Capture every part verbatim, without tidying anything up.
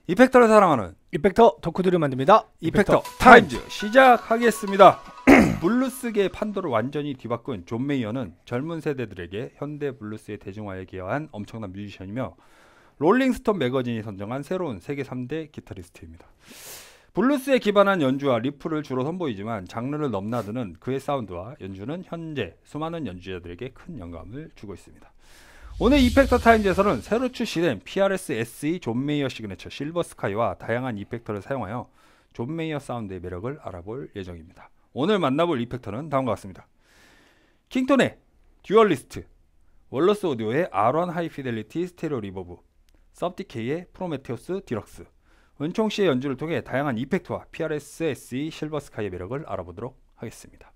이펙터를 사랑하는 이펙터 덕후들을 만듭니다. 이펙터, 이펙터 타임즈. 타임즈 시작하겠습니다. 블루스계의 판도를 완전히 뒤바꾼 존 메이어는 젊은 세대들에게 현대 블루스의 대중화에 기여한 엄청난 뮤지션이며 롤링스톤 매거진이 선정한 새로운 세계 삼 대 기타리스트입니다. 블루스에 기반한 연주와 리프를 주로 선보이지만 장르를 넘나드는 그의 사운드와 연주는 현재 수많은 연주자들에게 큰 영감을 주고 있습니다. 오늘 이펙터 타임즈에서는 새로 출시된 피알에스 에스이 존 메이어 시그네처 실버 스카이와 다양한 이펙터를 사용하여 존 메이어 사운드의 매력을 알아볼 예정입니다. 오늘 만나볼 이펙터는 다음과 같습니다. 킹톤의 듀얼리스트, 월러스 오디오의 알 원 하이피델리티 스테레오 리버브, 섭디케이의 프로메테우스 디럭스, 은총씨의 연주를 통해 다양한 이펙트와 피알에스 에스이 실버 스카이의 매력을 알아보도록 하겠습니다.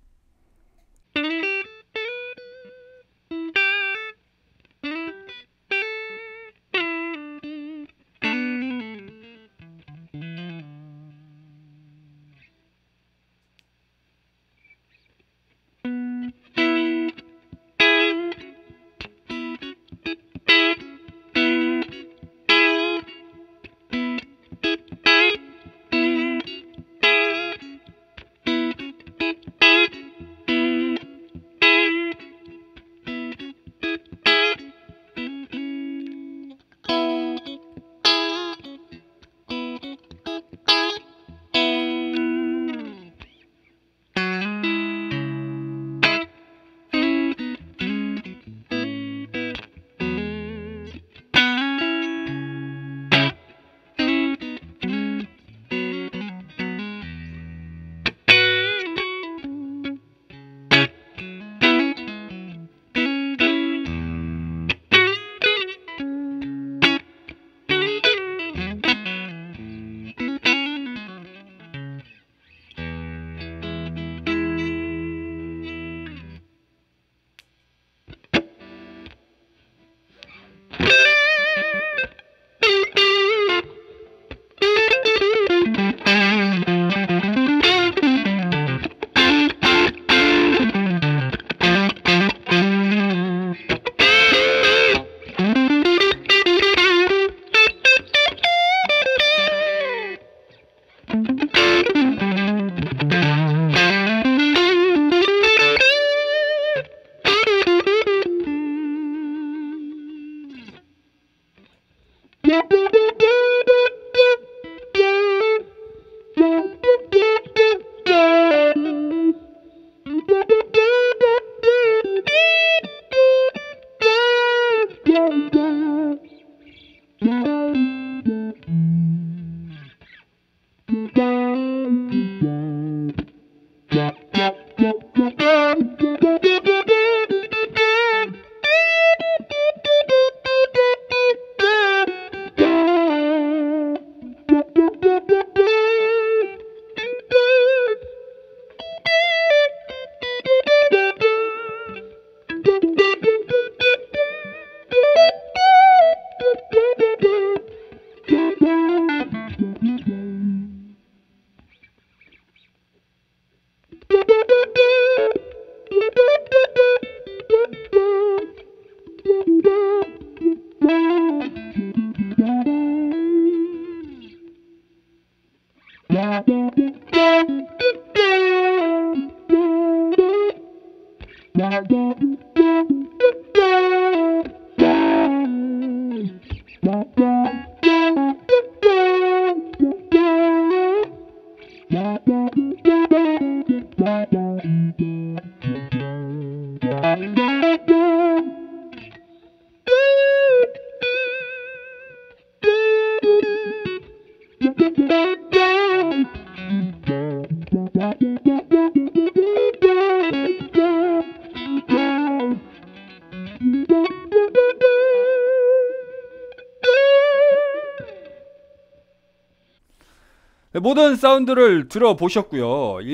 모든 사운드를 들어보셨고요.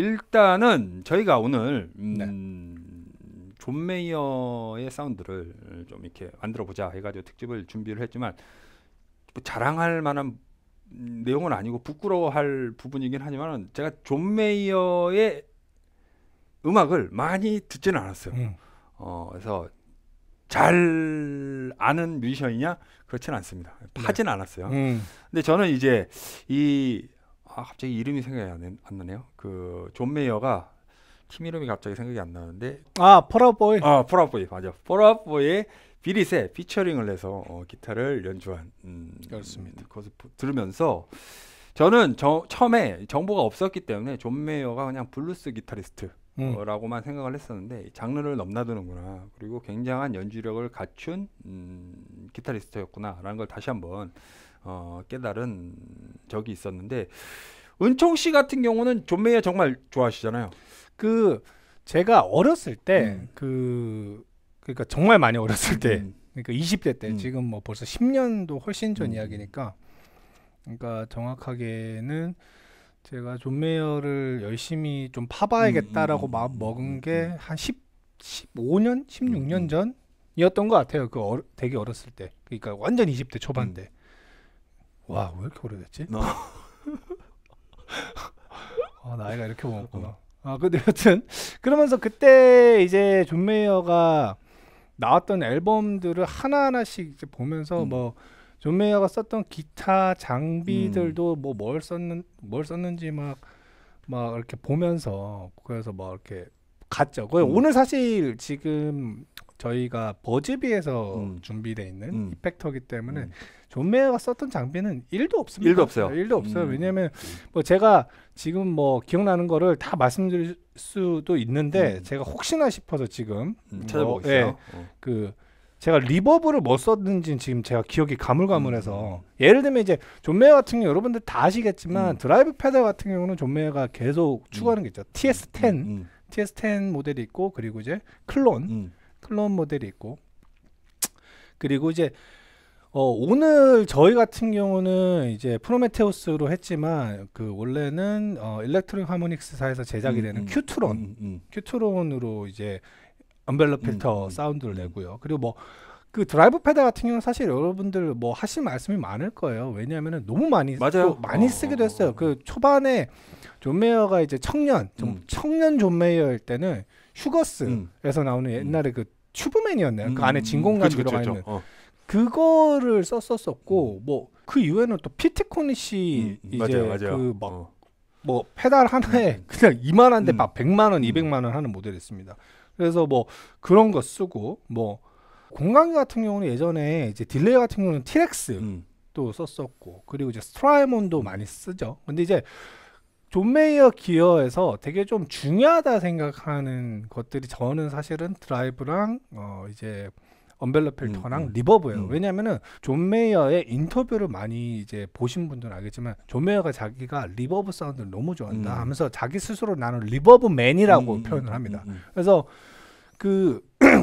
일단은 저희가 오늘 음, 네. 존 메이어의 사운드를 좀 이렇게 만들어보자 해가지고 특집을 준비를 했지만 뭐 자랑할 만한 내용은 아니고 부끄러워할 부분이긴 하지만 제가 존 메이어의 음악을 많이 듣지는 않았어요. 음. 어, 그래서 잘 아는 뮤지션이냐? 그렇지는 않습니다. 파진 네. 않았어요. 음. 근데 저는 이제 이 아, 갑자기 이름이 생각이 안, 안 나네요. 그 존 메이어가 팀 이름이 갑자기 생각이 안 나는데 아 폴아웃보이. 아 폴아웃보이 맞아. 폴아웃보이의 비릿에 피처링을 해서 어, 기타를 연주한 음, 그렇습니다. 그것을 들으면서 저는 저, 처음에 정보가 없었기 때문에 존 메이어가 그냥 블루스 기타리스트 음. 라고만 생각을 했었는데 장르를 넘나드는구나, 그리고 굉장한 연주력을 갖춘 음, 기타리스트였구나 라는 걸 다시 한번 어, 깨달은 적이 있었는데, 은총 씨 같은 경우는 존 메이어 정말 좋아하시잖아요. 그 제가 어렸을 때 그 음. 그러니까 정말 많이 어렸을 때 음. 그러니까 이십 대 때 음. 지금 뭐 벌써 십 년도 훨씬 전 음. 이야기니까, 그러니까 정확하게는 제가 존 메이어를 열심히 좀 파봐야겠다라고 음, 음, 마음 먹은 게 한 십, 십오 년, 십육 년 음, 전이었던 것 같아요. 그 어르, 되게 어렸을 때. 그러니까 완전 이십 대 초반 때. 음. 와, 왜 이렇게 오래됐지? 어. 아, 나이가 이렇게 먹었구나. 어. 아, 근데 여튼 그러면서 그때 이제 존 메이어가 나왔던 앨범들을 하나하나씩 이제 보면서 음. 뭐 존 메이어가 썼던 기타 장비들도 음. 뭐 뭘 썼는 뭘 썼는지 막 막 이렇게 보면서, 그래서 뭐 이렇게 갔죠. 음. 오늘 사실 지금 저희가 버즈비에서 음. 준비되어 있는 음. 이펙터이기 때문에 음. 존 메이어가 썼던 장비는 일도 없습니다. 일도 없어요. 일도 없어요. 음. 왜냐하면 뭐 제가 지금 뭐 기억나는 거를 다 말씀드릴 수도 있는데 음. 제가 혹시나 싶어서 지금 음, 찾아보고 뭐, 있어요. 예, 어. 그 제가 리버브를 뭐 썼는지는 지금 제가 기억이 가물가물해서 음. 예를 들면 이제 존 메이어 같은 경우 여러분들 다 아시겠지만 음. 드라이브 페달 같은 경우는 존 메이어가 계속 음. 추구하는 게 있죠. 티에스 텐, 음. 음. 티에스 텐 모델이 있고, 그리고 이제 클론, 음. 클론 모델이 있고, 그리고 이제 어, 오늘 저희 같은 경우는 이제 프로메테우스로 했지만 그 원래는 어, 일렉트로닉 하모닉스사에서 제작이 되는 음. 큐트론, 음. 음. 큐트론으로 이제 언벨럽 필터 음, 사운드를 음. 내고요. 그리고 뭐 그 드라이브 페달 같은 경우는 사실 여러분들 뭐 하실 말씀이 많을 거예요. 왜냐하면은 너무 많이 맞아요. 많이 어, 쓰기도 했어요. 어, 어. 그 초반에 존 메이어가 이제 청년, 좀 음. 청년 존 메이어일 때는 휴거스에서 음. 나오는 옛날에 그 튜브맨이었네요. 음. 그 안에 진공관 들어가 있는 어. 그거를 썼었었고, 음. 뭐 그 이후에는 또 피트코닛이 음. 이제 그 막 어. 뭐 페달 하나에 음. 그냥 이만한데 막 백만 원, 이백만 원 하는 모델이 있습니다. 그래서 뭐 그런 거 쓰고, 뭐 공간기 같은 경우는 예전에 이제 딜레이 같은 경우는 티렉스 음. 또 썼었고, 그리고 이제 스트라이몬도 음. 많이 쓰죠. 근데 이제 존 메이어 기어에서 되게 좀 중요하다 생각하는 것들이 저는 사실은 드라이브랑 어 이제 언벨럽 필터랑 음, 리버브예요. 음. 왜냐하면은 존 메이어의 인터뷰를 많이 이제 보신 분들은 알겠지만 존 메이어가 자기가 리버브 사운드를 너무 좋아한다 음. 하면서 자기 스스로 나는 리버브 맨이라고 음, 표현을 합니다. 음, 음, 음. 그래서 그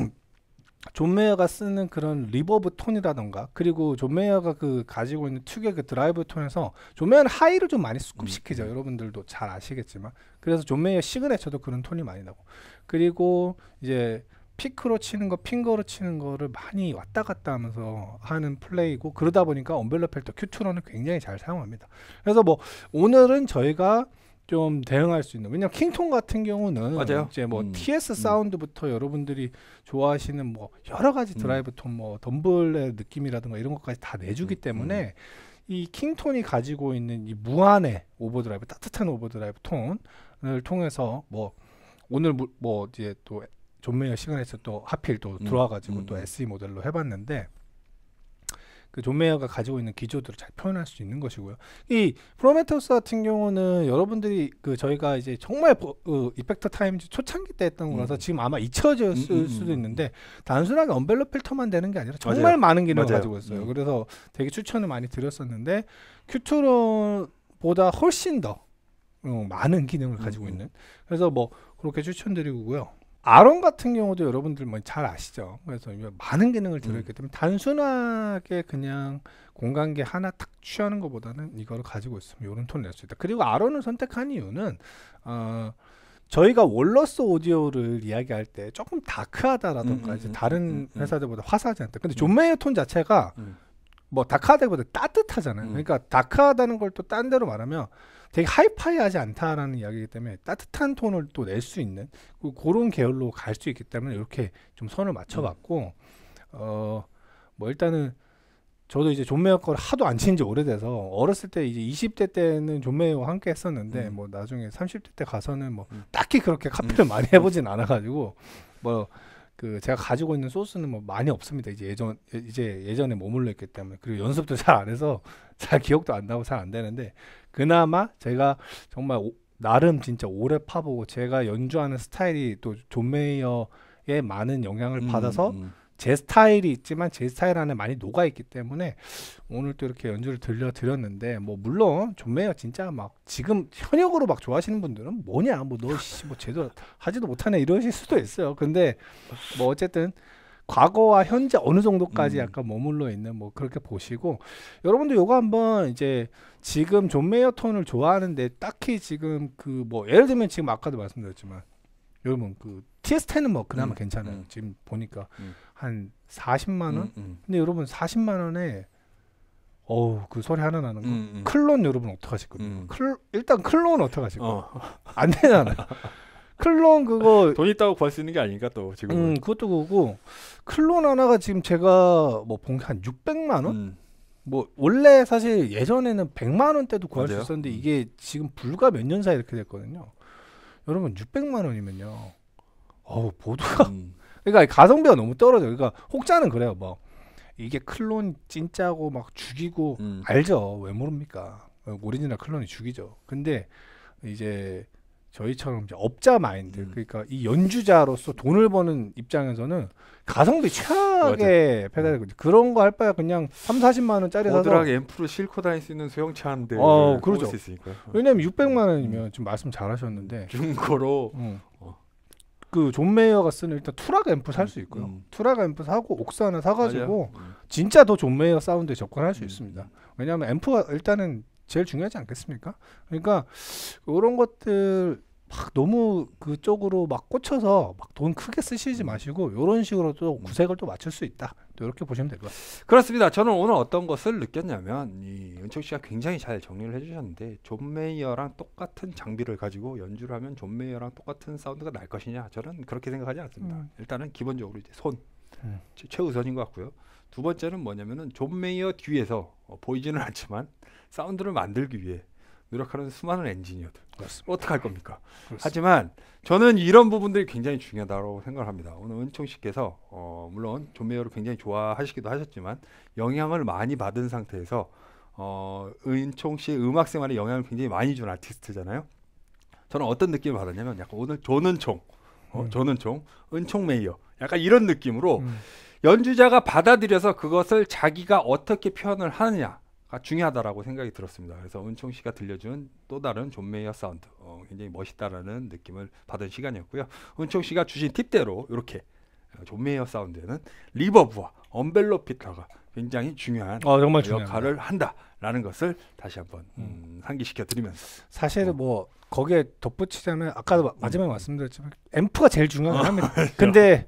존 메이어가 쓰는 그런 리버브 톤이라던가, 그리고 존 메이어가 그 가지고 있는 특유의 그 드라이브 톤에서 존 메이어는 하이를 좀 많이 수급시키죠. 음. 여러분들도 잘 아시겠지만. 그래서 존 메이어 시그네처도 그런 톤이 많이 나고, 그리고 이제 피크로 치는 거, 핑거로 치는 거를 많이 왔다 갔다 하면서 하는 플레이고, 그러다 보니까 언벨럽 필터 큐트론을 굉장히 잘 사용합니다. 그래서 뭐 오늘은 저희가 좀 대응할 수 있는, 왜냐면 킹톤 같은 경우는 맞아요. 이제 뭐 음. 티에스 사운드부터 음. 여러분들이 좋아하시는 뭐 여러 가지 드라이브 톤, 뭐 덤블의 느낌이라든가 이런 것까지 다 내주기 음. 때문에 음. 이 킹톤이 가지고 있는 이 무한의 오버드라이브, 따뜻한 오버드라이브 톤을 통해서 뭐 오늘 뭐 이제 또 존 메이어 시간에서 또 하필 또 음. 들어와가지고 음. 또 에스이 모델로 해봤는데, 그 존 메이어가 가지고 있는 기조들을 잘 표현할 수 있는 것이고요. 이 프로메테우스 같은 경우는 여러분들이 그 저희가 이제 정말 보, 어, 이펙터 타임즈 초창기 때 했던 거라서 음. 지금 아마 잊혀졌을 음. 수도 있는데, 단순하게 언벨럽 필터만 되는 게 아니라 정말 맞아요. 많은 기능을 맞아요. 가지고 있어요. 음. 그래서 되게 추천을 많이 드렸었는데, 큐트론보다 훨씬 더 어, 많은 기능을 가지고 음. 있는, 그래서 뭐 그렇게 추천드리고요. 아론 같은 경우도 여러분들 뭐 잘 아시죠. 그래서 많은 기능을 들어있기 때문에 음. 단순하게 그냥 공간계 하나 탁 취하는 것보다는 이거를 가지고 있으면 이런 톤을 낼 수 있다. 그리고 아론을 선택한 이유는 어, 저희가 월러스 오디오를 이야기할 때 조금 다크하다라던가 음, 이제 음, 다른 음, 음, 회사들보다 화사하지 않다. 근데 존 메이어 톤 자체가 음. 뭐 다크하다기보다 따뜻하잖아요. 음. 그러니까 다크하다는 걸 또 딴 데로 말하면 되게 하이파이하지 않다라는 이야기이기 때문에 따뜻한 톤을 또 낼 수 있는 그런 계열로 갈 수 있기 때문에 이렇게 좀 선을 맞춰봤고, 음. 어 뭐 일단은 저도 이제 존 메이어 거를 하도 안 친 지 오래돼서 어렸을 때 이제 이십 대 때는 존 메이어와 함께 했었는데 음. 뭐 나중에 삼십 대 때 가서는 뭐 음. 딱히 그렇게 카피를 음. 많이 해보진 않아가지고 뭐 그 제가 가지고 있는 소스는 뭐 많이 없습니다. 이제 예전 이제 예전에 머물러 있기 때문에 그리고 연습도 잘 안 해서 잘 기억도 안 나고 잘 안 되는데 그나마 제가 정말 오, 나름 진짜 오래 파보고 제가 연주하는 스타일이 또 존 메이어의 많은 영향을 음, 받아서 음. 제 스타일이 있지만 제 스타일 안에 많이 녹아있기 때문에 오늘 또 이렇게 연주를 들려드렸는데 뭐 물론 존 메이어 진짜 막 지금 현역으로 막 좋아하시는 분들은 뭐냐 뭐 너 뭐 제대로 하지도 못하네 이러실 수도 있어요. 근데 뭐 어쨌든 과거와 현재 어느 정도까지 음. 약간 머물러 있는 뭐 그렇게 보시고 여러분도 요거 한번 이제 지금 존 메이어 톤을 좋아하는데 딱히 지금 그 뭐 예를 들면 지금 아까도 말씀드렸지만 여러분 그 티에스 텐은 뭐 그나마 음, 괜찮아요. 음. 지금 보니까 음. 한 사십만 원? 음, 음. 근데 여러분 사십만 원에 어우 그 소리 하나 나는 거 음, 음. 클론 여러분 어떡하실 겁니까? 음. 클, 일단 클론 어떡하실 거예요? 어. 안 되잖아요. 클론 그거 돈 있다고 구할 수 있는 게 아니니까 또 지금 음 그것도 그거고 클론 하나가 지금 제가 뭐 본 게 한 육백만 원? 음. 뭐 원래 사실 예전에는 백만 원대도 구할 맞아요? 수 있었는데 음. 이게 지금 불과 몇 년 사이 이렇게 됐거든요. 여러분 육백만 원이면요. 어우 보드가 음. 그러니까 가성비가 너무 떨어져. 그러니까 혹자는 그래요. 뭐 이게 클론 진짜고 막 죽이고 음. 알죠. 왜 모릅니까? 오리지널 클론이 죽이죠. 근데 이제 저희처럼 이제 업자 마인드 음. 그러니까 이 연주자로서 돈을 버는 입장에서는 가성비 최악의 페달이 음. 그런 거 할 바에 그냥 삼사십만 원짜리 사서 보드락 앰프로 싣고 다닐 수 있는 소형차 한 대 어, 그렇죠. 왜냐면 육백만 원이면 지금 말씀 잘하셨는데 중고로 음. 어. 그 존 메이어가 쓰는 일단 투락 앰프 살 수 있고요. 음. 투락 앰프 사고 옥스 하나 사가지고 음. 진짜 더 존 메이어 사운드에 접근할 수 음. 있습니다. 왜냐하면 앰프가 일단은 제일 중요하지 않겠습니까? 그러니까 이런 것들 막 너무 그쪽으로 막 꽂혀서 막 돈 크게 쓰시지 마시고 이런 식으로 또 구색을 또 맞출 수 있다. 또 이렇게 보시면 될 것 같습니다. 그렇습니다. 저는 오늘 어떤 것을 느꼈냐면 이 은총 씨가 굉장히 잘 정리를 해주셨는데 존 메이어랑 똑같은 장비를 가지고 연주를 하면 존 메이어랑 똑같은 사운드가 날 것이냐? 저는 그렇게 생각하지 않습니다. 음. 일단은 기본적으로 이제 손 음. 최우선인 것 같고요. 두 번째는 뭐냐면은 존 메이어 뒤에서 어, 보이지는 않지만 사운드를 만들기 위해 노력하는 수많은 엔지니어들 어떻게 할 겁니까? 그렇습니다. 하지만 저는 이런 부분들이 굉장히 중요하다고 생각을 합니다. 오늘 은총 씨께서 어, 물론 존 메이어를 굉장히 좋아하시기도 하셨지만 영향을 많이 받은 상태에서 어, 은총 씨의 음악 생활에 영향을 굉장히 많이 준 아티스트잖아요. 저는 어떤 느낌을 받았냐면 약간 오늘 존은총, 어, 음. 존은총, 은총 메이어 약간 이런 느낌으로 음. 연주자가 받아들여서 그것을 자기가 어떻게 표현을 하느냐 중요하다라고 생각이 들었습니다. 그래서 은총 씨가 들려준 또 다른 존 메이어 사운드 어, 굉장히 멋있다라는 느낌을 받은 시간이었고요. 은총 씨가 주신 팁대로 이렇게 존 메이어 사운드에는 리버브와 언벨로 피터가 굉장히 중요한 어, 정말 역할을 한다라는 것을 다시 한번 음, 상기시켜 드리면서 사실은 어. 뭐 거기에 덧붙이자면 아까도 음. 마지막에 말씀드렸지만 앰프가 제일 중요한 건 합니다. 근데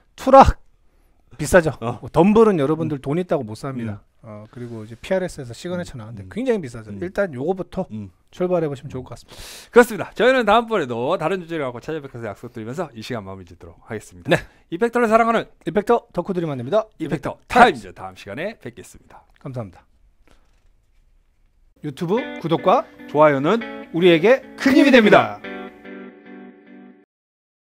투락 비싸죠. 어. 뭐 덤블은 여러분들 음. 돈 있다고 못 삽니다. 음. 어 그리고 이제 피알에스에서 시그네처 나왔는데 음. 굉장히 비싸죠. 음. 일단 요거부터 음. 출발해 보시면 좋을 것 같습니다. 그렇습니다. 저희는 다음번에도 다른 주제를 갖고 찾아뵙겠서 약속드리면서 이 시간 마무리 짓도록 하겠습니다. 네, 이펙터를 사랑하는 이펙터 덕후들이 만듭니다. 이펙터, 이펙터 타임즈 다음 시간에 뵙겠습니다. 감사합니다. 유튜브 구독과 좋아요는 우리에게 큰 힘이 됩니다.